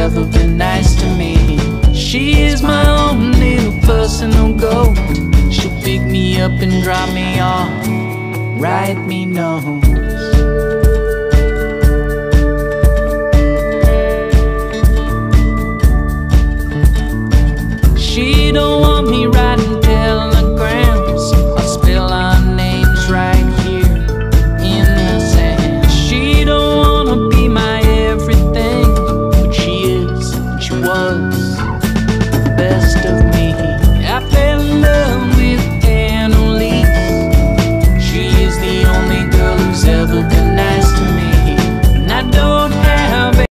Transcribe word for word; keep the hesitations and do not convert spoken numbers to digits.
ever been nice to me. She is my own little personal goat. She'll pick me up and drop me off, write me notes. She don't want me writing telegrams. I'll spell our names right here in the sand. She don't wanna be my everything, but she is, she was the best of me. I fell in love with Annalise. She is the only girl who's ever been